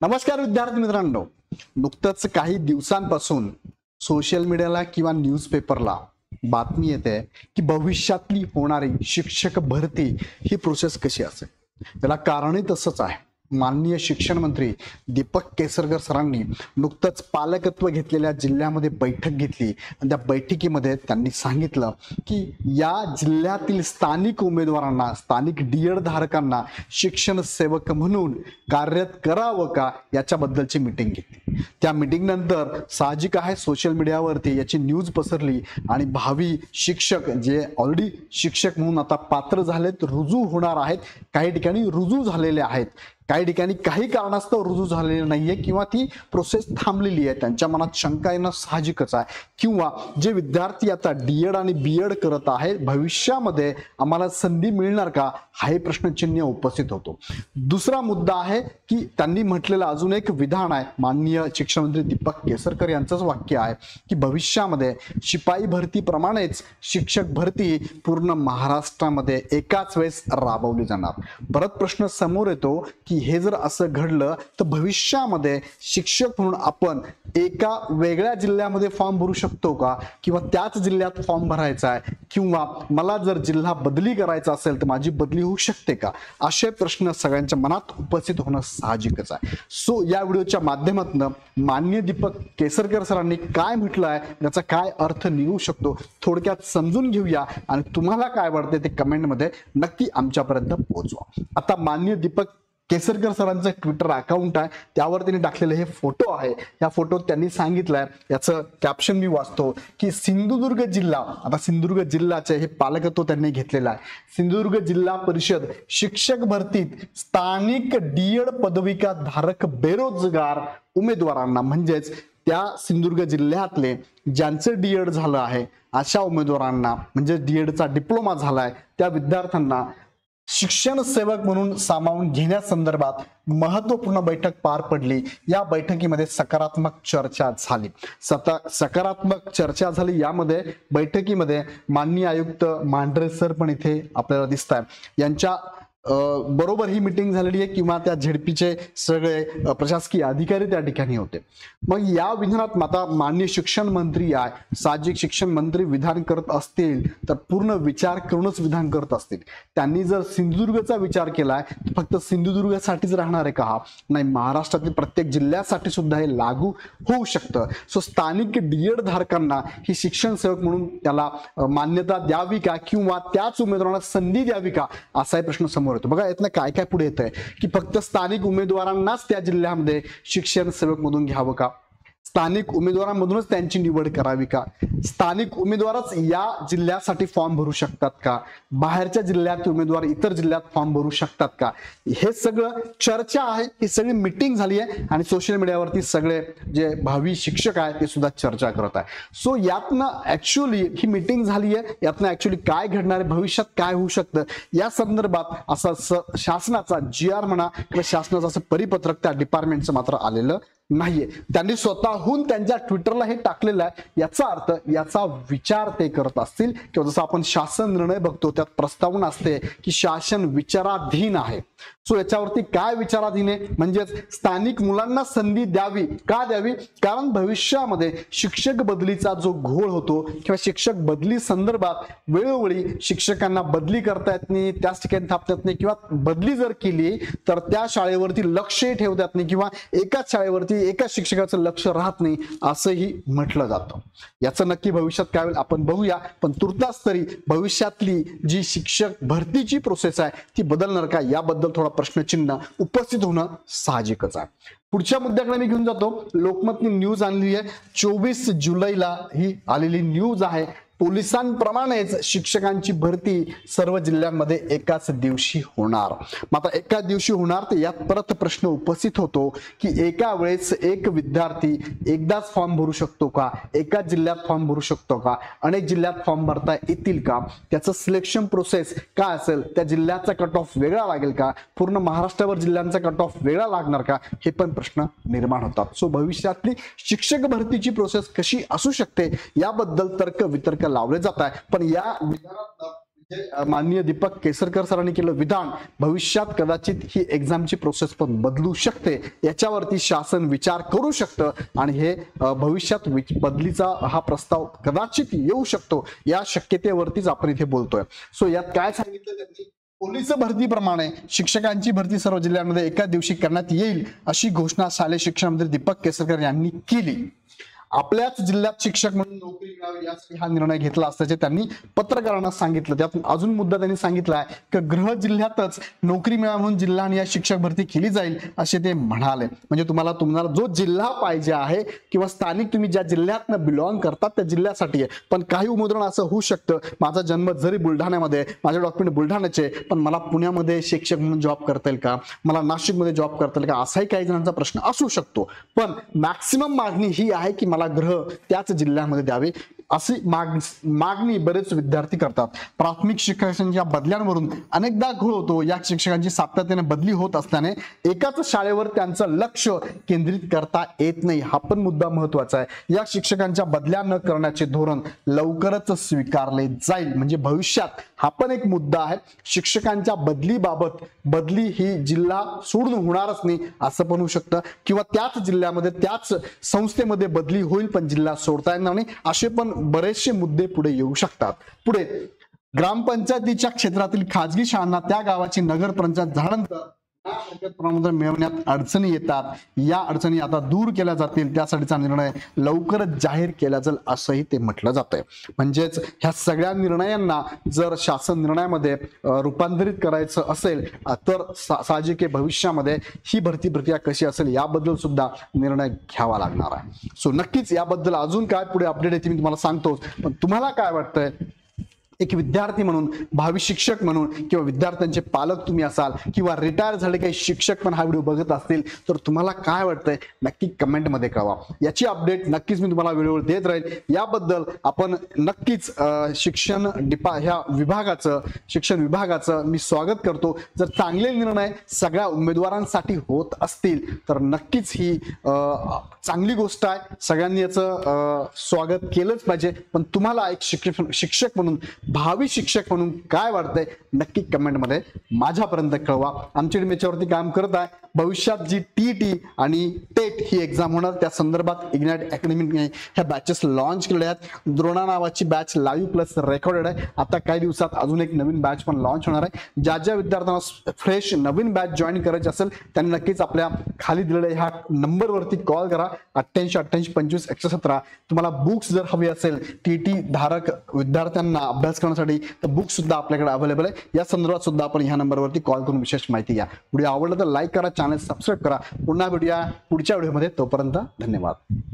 नमस्कार विद्यार्थी मित्रांनो, नुकतंच काही दिवसांपासून सोशल मीडियाला किंवा न्यूजपेपरला बातमी येते की भविष्यातली होणारी शिक्षक भरती ही प्रोसेस कशी असेल. त्याला कारणही तसंच आहे. माननीय शिक्षण मंत्री दीपक केसरकर सरांनी नुकतंच पालकत्व घेतलेल्या जिल्ह्यामध्ये बैठक घेतली आणि त्या बैठकीमध्ये त्यांनी सांगितलं की या जिल्ह्यातील स्थानिक उमेदवारांना, स्थानिक डीएड धारकांना शिक्षण सेवक म्हणून कार्यरत करावं का याच्याबद्दलची मीटिंग घेतली. त्या मीटिंग नंतर साहजिक आहे सोशल मीडियावरती याची न्यूज पसरली आणि भावी शिक्षक जे ऑलरेडी शिक्षक म्हणून आता पात्र झालेत, रुजू होणार आहेत, काही ठिकाणी रुजू झालेले आहेत, काही ठिकाणी काही कारणास्तव रुजू झालेले नाहीये किंवा ती प्रोसेस थांबलेली आहे, त्यांच्या मनात शंका येणं साहजिकच आहे. किंवा जे विद्यार्थी आता डीएड आणि बीएड करत आहेत, भविष्यामध्ये आम्हाला संधी मिळणार का हाही प्रश्नचिन्ह उपस्थित होतो. दुसरा मुद्दा आहे की त्यांनी म्हटलेलं अजून एक विधान आहे, माननीय शिक्षण मंत्री दीपक केसरकर यांचंच वाक्य आहे की भविष्यामध्ये शिपाई भरतीप्रमाणेच शिक्षक भरती पूर्ण महाराष्ट्रामध्ये एकाच वेळेस राबवली जाणार. परत प्रश्न समोर येतो की हे जर असं घडलं तर भविष्यामध्ये शिक्षक म्हणून आपण एका वेगळ्या जिल्ह्यामध्ये फॉर्म भरू शकतो का, किंवा त्याच जिल्ह्यात फॉर्म भरायचा आहे, किंवा मला जर जिल्हा बदली करायचा असेल तर माझी बदली होऊ शकते का, असे प्रश्न सगळ्यांच्या मनात उपस्थित होणं साहजिकच आहे. सो या व्हिडिओच्या माध्यमातून माननीय दीपक केसरकर सरांनी काय म्हटलं आहे, त्याचा काय अर्थ निघू शकतो थोडक्यात समजून घेऊया आणि तुम्हाला काय वाटते ते कमेंटमध्ये नक्की आमच्यापर्यंत पोहोचवा. आता माननीय दीपक केसरकर सरांचं ट्विटर अकाउंट आहे, त्यावर त्यांनी टाकलेले हे फोटो आहे. या फोटोत त्यांनी सांगितलंय, याचं कॅप्शन मी वाचतो की सिंधुदुर्ग जिल्हा, आता सिंधुदुर्ग जिल्ह्याचे हे पालकत्व त्यांनी घेतलेलं आहे. सिंधुदुर्ग जिल्हा परिषद शिक्षक भरतीत स्थानिक डीएड पदविका धारक बेरोजगार उमेदवारांना, म्हणजेच त्या सिंधुदुर्ग जिल्ह्यातले ज्यांचं डीएड झालं आहे अशा उमेदवारांना, म्हणजे डीएडचा डिप्लोमा झालाय त्या विद्यार्थ्यांना शिक्षण सेवक म्हणून सामावून घेण्यासंदर्भात महत्वपूर्ण बैठक पार पडली. या बैठकीमध्ये सकारात्मक चर्चा झाली. सकारात्मक चर्चा झाली. यामध्ये बैठकीमध्ये माननीय आयुक्त मांढरे सर पण इथे आपल्याला दिसत आहे, यांच्या बरोबर ही मीटिंग झालेली आहे, किंवा त्या झेडपीचे सगळे प्रशासकीय अधिकारी त्या ठिकाणी होते. मग या विधानात आता माननीय शिक्षण मंत्री आहे, साहजिक शिक्षण मंत्री विधान करत असतील तर पूर्ण विचार करूनच विधान करत असतील. त्यांनी जर सिंधुदुर्गचा विचार केलाय तर फक्त सिंधुदुर्गासाठीच राहणार आहे का? नाही, महाराष्ट्रातील प्रत्येक जिल्ह्यासाठी सुद्धा हे लागू होऊ शकतं. सो स्थानिक डीएड धारकांना ही शिक्षण सेवक म्हणून त्याला मान्यता द्यावी का, किंवा त्याच उमेदवारांना संधी द्यावी का, असाही प्रश्न समोर येतो. बघा यातनं काय काय पुढे येत आहे की फक्त स्थानिक उमेदवारांनाच त्या जिल्ह्यामध्ये शिक्षण सेवक मधून घ्यावं का, स्थानिक उमेदवारांमधूनच त्यांची निवड करावी का, स्थानिक उमेदवारच या जिल्ह्यासाठी फॉर्म भरू शकतात का, बाहेरच्या जिल्ह्यात उमेदवार इतर जिल्ह्यात फॉर्म भरू शकतात का, हे सगळं चर्चा आहे. ही सगळी मीटिंग झाली आहे आणि सोशल मीडियावरती सगळे जे भावी शिक्षक आहेत ते सुद्धा चर्चा करत आहे. सो यातनं ऍक्च्युअली ही मीटिंग झाली आहे, यातनं ऍक्च्युअली काय घडणार आहे, भविष्यात काय होऊ शकतं या संदर्भात असा शासनाचा GR म्हणा किंवा शासनाचं असं परिपत्रक त्या डिपार्टमेंटचं मात्र आलेलं नाहीये. त्यांनी स्वतःहून त्यांच्या ट्विटरला हे टाकलेलं आहे. याचा अर्थ याचा विचार ते करत असतील, किंवा जसं आपण शासन निर्णय बघतो त्यात प्रस्तावना असते की शासन विचाराधीन आहे. सो याच्यावरती काय विचाराधीन आहे, म्हणजेच स्थानिक मुलांना संधी द्यावी का द्यावी, कारण भविष्यामध्ये शिक्षक बदलीचा जो घोळ होतो किंवा शिक्षक बदली संदर्भात वेळोवेळी शिक्षकांना बदली करता येत नाही, त्याच ठिकाणी थांबता येत नाही, किंवा बदली जर केली तर त्या शाळेवरती लक्षही ठेवता येत नाही, किंवा एकाच शाळेवरती एका शिक्षकाचं लक्ष राहत नाही असंही म्हटलं जातं. याचं नक्की भविष्यात काय होईल आपण बघूया, पण तुर्तास तरी भविष्यातली जी शिक्षक भरतीची प्रोसेस आहे ती बदलणार का याबद्दल थोडा प्रश्नचिन्ह उपस्थित होणं साहजिकच आहे. पुढच्या मुद्द्याकडे मी घेऊन जातो. लोकमतनी न्यूज आणली आहे, 24 जुलैला ही आलेली न्यूज आहे. पोलिसांप्रमाणेच शिक्षकांची भरती सर्व जिल्ह्यांमध्ये एकाच दिवशी होणार. मग आता एकाच दिवशी होणार तर यात परत प्रश्न उपस्थित होतो की एका वेळेस एक विद्यार्थी एकदाच फॉर्म भरू शकतो का, एकाच जिल्ह्यात फॉर्म भरू शकतो का, अनेक जिल्ह्यात फॉर्म भरता येतील का, त्याचं सिलेक्शन प्रोसेस काय असेल, त्या जिल्ह्याचा कट ऑफ वेगळा लागेल का, पूर्ण महाराष्ट्रावर जिल्ह्यांचा कट ऑफ वेगळा लागणार का, हे पण प्रश्न निर्माण होतात. सो भविष्यातली शिक्षक भरतीची प्रोसेस कशी असू शकते याबद्दल तर्क वितर्क लावले जात आहे. पण या विधानात माननीय दीपक केसरकर सरांनी केलं विधान, भविष्यात कदाचित ही एक्झामची प्रोसेस पण बदलू शकते, याच्यावरती शासन विचार करू शकतं आणि हे भविष्यात बदलीचा हा प्रस्ताव कदाचित येऊ शकतो, या शक्यतेवरतीच आपण इथे बोलतोय. सो यात काय सांगितलं त्यांनी, पोलीस भरतीप्रमाणे शिक्षकांची भरती सर्व जिल्ह्यांमध्ये एका दिवशी करण्यात येईल अशी घोषणा शालेय शिक्षण मंत्री दीपक केसरकर यांनी केली. आपल्याच जिल्ह्यात शिक्षक म्हणून नोकरी मिळावी यासाठी हा निर्णय घेतला असल्याचे त्यांनी पत्रकारांना सांगितलं. त्यातून अजून मुद्दा त्यांनी सांगितला आहे की गृह जिल्ह्यातच नोकरी मिळावी म्हणून जिल्हा आणि शिक्षक भरती केली जाईल असे ते म्हणाले. म्हणजे तुम्हाला जो जिल्हा पाहिजे आहे किंवा स्थानिक तुम्ही ज्या जिल्ह्यातनं बिलॉंग करतात त्या जिल्ह्यासाठी आहे. पण काही उमेदवारांना असं होऊ शकतं, माझा जन्म जरी बुलढाण्यामध्ये, माझे डॉक्युमेंट बुलढाण्याचे, पण मला पुण्यामध्ये शिक्षक म्हणून जॉब करता येईल का, मला नाशिकमध्ये जॉब करता येईल का, असाही काही जणांचा प्रश्न असू शकतो. पण मॅक्सिमम मागणी ही आहे की मला ग्रह त्याच जिल्ह्यामध्ये द्यावे अशी मागणी बरेच विद्यार्थी करतात. प्राथमिक शिक्षकांच्या बदल्यांवरून अनेकदा घोळ होतो. या शिक्षकांची सातत्याने बदली होत असल्याने एकाच शाळेवर त्यांचं लक्ष केंद्रित करता येत नाही. हा पण मुद्दा महत्वाचा आहे. या शिक्षकांच्या बदल्या न करण्याचे धोरण लवकरच स्वीकारले जाईल. म्हणजे भविष्यात हा पण एक मुद्दा आहे. शिक्षकांच्या बदलीबाबत बदली ही जिल्हा सोडून होणारच नाही असं पण होऊ शकतं, किंवा त्याच जिल्ह्यामध्ये त्याच संस्थेमध्ये बदली होईल पण जिल्हा सोडता येणार नाही, असे पण बरेचसे मुद्दे पुढे येऊ शकतात. पुढे ग्रामपंचायतीच्या क्षेत्रातील खाजगी शाळांना त्या गावाची नगर पंचायत झाल्यानंतर मिळवण्यात अडचणी येतात. या अडचणी आता दूर केल्या जातील, त्यासाठीचा निर्णय लवकरच जाहीर केला जाईल असंही ते म्हटलं जातंय. म्हणजेच ह्या सगळ्या निर्णयांना जर शासन निर्णयामध्ये रूपांतरित करायचं असेल तर साहजिक भविष्यामध्ये ही भरती प्रक्रिया कशी असेल याबद्दल सुद्धा निर्णय घ्यावा लागणार आहे. सो नक्कीच याबद्दल अजून काय पुढे अपडेट येते मी तुम्हाला सांगतो. पण तुम्हाला काय वाटतंय, एक विद्यार्थी म्हणून, भावी शिक्षक म्हणून, किंवा विद्यार्थ्यांचे पालक तुम्ही असाल किंवा रिटायर झाले काही शिक्षक पण हा व्हिडिओ बघत असतील तर तुम्हाला काय वाटतंय नक्की कमेंटमध्ये कळवा. याची अपडेट नक्कीच मी तुम्हाला व्हिडिओवर देत राहील. याबद्दल आपण नक्कीच शिक्षण विभागाचं मी स्वागत करतो. जर चांगले निर्णय सगळ्या उमेदवारांसाठी होत असतील तर नक्कीच ही चांगली गोष्ट आहे. सगळ्यांनी याचं स्वागत केलंच पाहिजे. पण तुम्हाला एक शिक्षक म्हणून, भावी शिक्षक म्हणून काय वाटतंय नक्की कमेंटमध्ये माझ्यापर्यंत कळवा. आमची टीम याच्यावरती काम करत आहे. भविष्यात जी टीटी आणि टेट ही एक्झाम होणार त्या संदर्भात इग्नाइट अकॅडमीने ह्या बॅचेस लॉन्च केल्या आहेत. द्रोणा नावाची बॅच लाईव्ह प्लस रेकॉर्डेड आहे. आता काही दिवसात अजून एक नवीन बॅच पण लॉन्च होणार आहे. ज्या विद्यार्थ्यांना फ्रेश नवीन बॅच जॉईन करायची असेल त्यांनी नक्कीच आपल्या खाली दिलेल्या ह्या नंबरवरती कॉल करा, 88-88-25-117. तुम्हाला बुक्स जर हवी असेल टीटी धारक विद्यार्थ्यांना अभ्यास करण्यासाठी तर बुक्स सुद्धा आपल्याकडे अवेलेबल आहे. या संदर्भात सुद्धा आपण ह्या नंबरवरती कॉल करून विशेष माहिती घ्या. व्हिडिओ आवडला तर लाईक करा, चॅनल सबस्क्राईब करा. पुन्हा भेटूया पुढच्या व्हिडिओमध्ये. तोपर्यंत धन्यवाद.